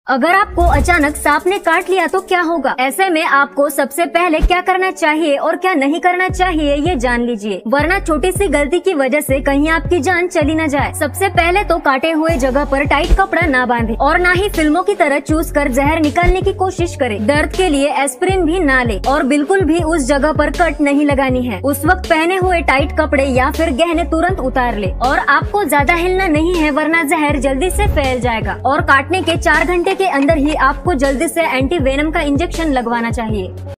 अगर आपको अचानक सांप ने काट लिया तो क्या होगा। ऐसे में आपको सबसे पहले क्या करना चाहिए और क्या नहीं करना चाहिए ये जान लीजिए, वरना छोटी सी गलती की वजह से कहीं आपकी जान चली न जाए। सबसे पहले तो काटे हुए जगह पर टाइट कपड़ा ना बांधे और ना ही फिल्मों की तरह चूस कर जहर निकालने की कोशिश करे। दर्द के लिए एस्पिरिन भी ना ले और बिल्कुल भी उस जगह पर कट नहीं लगानी है। उस वक्त पहने हुए टाइट कपड़े या फिर गहने तुरंत उतार ले और आपको ज्यादा हिलना नहीं है, वरना जहर जल्दी से फैल जाएगा। और काटने के 4 घंटे के अंदर ही आपको जल्दी से एंटी वेनम का इंजेक्शन लगवाना चाहिए।